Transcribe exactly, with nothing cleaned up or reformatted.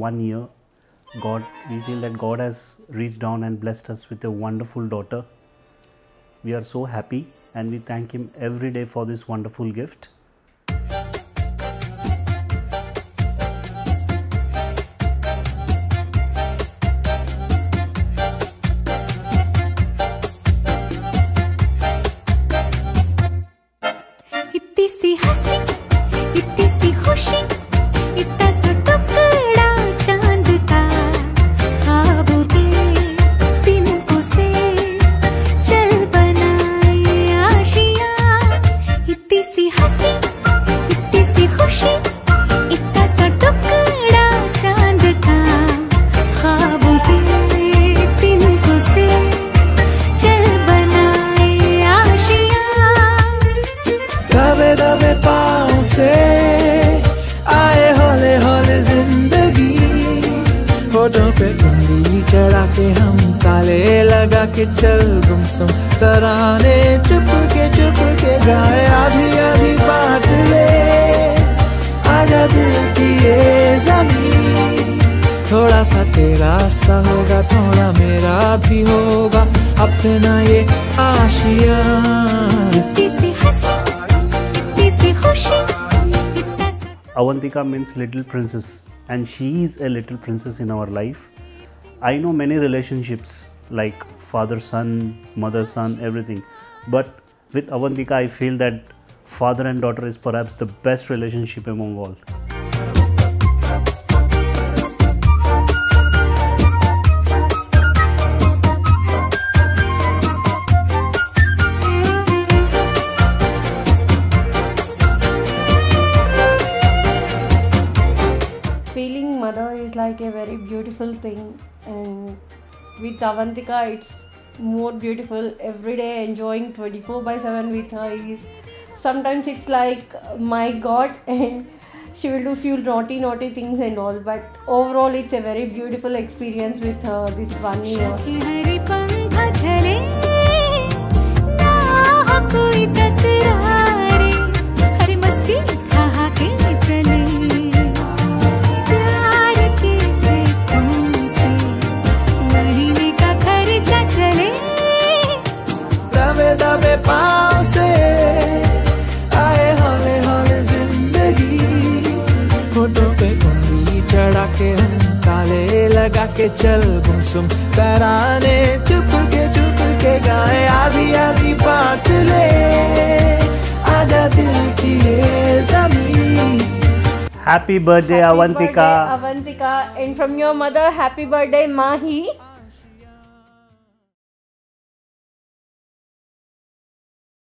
one year, God, we feel that God has reached down and blessed us with a wonderful daughter. We are so happy and we thank Him every day for this wonderful gift. इतनी सी हंसी, इतनी सी खुशी, इतना सा टुकड़ा चांद का, ख्वाबों के तिनकों से चल बनाए आशियाँ। इतनी सी हंसी, इतनी सी खुशी, इतना सा टुकड़ा चांद का, ख्वाबों के तिनकों से चल बनाए आशियाँ। दबे दबे पाँव से आए हौले हौले जिंदगी, होठों पे उंगली चढ़ा के हम ताले लगा के चल गुमसुम तराने चुप के चुप के गाए। आधी आधी बांट ले आजा दिल की ये ज़मीन, थोड़ा सा तेरा सा होगा थोड़ा मेरा भी होगा अपना ये आशियाँ। इतनी सी हंसी, इतनी सी खुशी, इतना सा Avantika means little princess, and she is a little princess in our life. I know many relationships like father son, mother son, everything, but with Avantika I feel that father and daughter is perhaps the best relationship among all. Feeling mother is like a very beautiful thing, and with Avantika it's more beautiful. Every day enjoying twenty-four by seven with her is sometimes it's like my God, and she will do few naughty naughty things and all, but overall it's a very beautiful experience with her this one year. कि हरी पंखा झले ना हो कोई तकरारे, हरी मस्ती कहा के चले प्यार के से तुमसे महीने का खर्चा चले। दबे दबे पाँव से आए हौले हौले जिंदगी, होठों पे उंगली चढ़ा के हम ताले लगा के चल गुमसुम तराने चुप के चुप के गाए। आधी आधी बांट ले आजा दिल की ये ज़मीन। Happy birthday Happy Avantika! birthday, Avantika, and from your mother, happy birthday, Mahi.